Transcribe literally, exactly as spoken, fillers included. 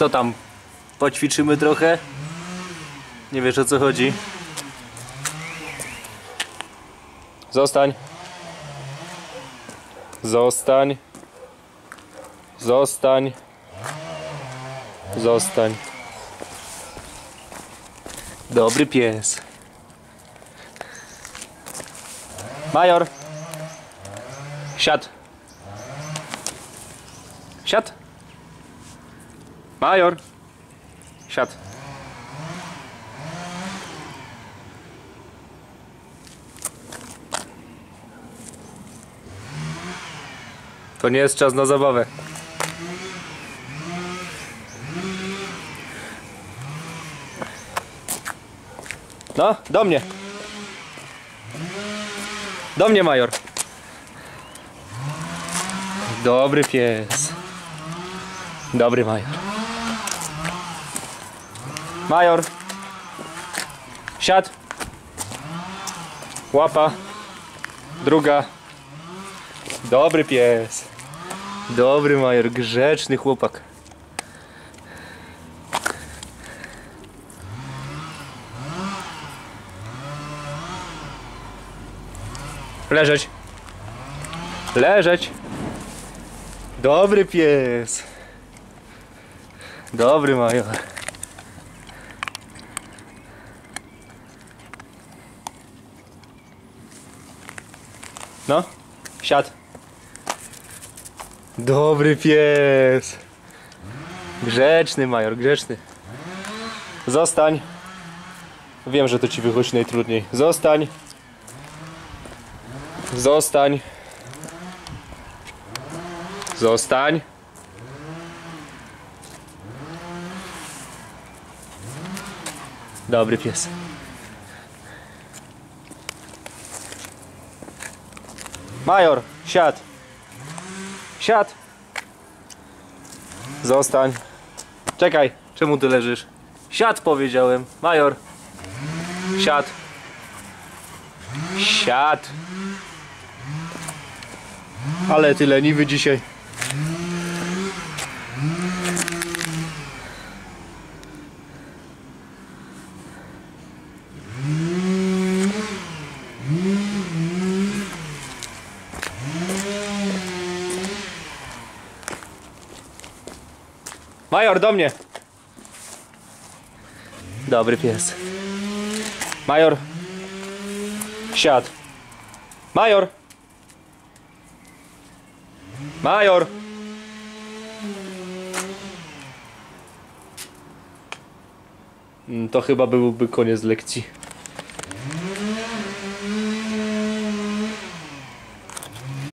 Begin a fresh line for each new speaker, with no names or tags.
Co tam? Poćwiczymy trochę? Nie wiesz, o co chodzi? Zostań. Zostań. Zostań. Zostań. Dobry pies. Major. Siad. Siad. Major. Siad. To nie jest czas na zabawę. No, do mnie. Do mnie, Major. Dobry pies. Dobry Major. Major. Siad. Łapa. Druga. Dobry pies. Dobry Major, grzeczny chłopak. Leżeć. Leżeć. Dobry pies. Dobry Major. No, siad. Dobry pies. Grzeczny Major, grzeczny. Zostań. Wiem, że to ci wychodzi najtrudniej. Zostań. Zostań. Zostań. Dobry pies. Major, siad. Siad. Zostań. Czekaj, czemu ty leżysz? Siad, powiedziałem. Major. Siad. Siad. Ale ty leniwy dzisiaj. Major, do mnie. Dobry pies. Major. Siad. Major. Major. To chyba byłby koniec lekcji.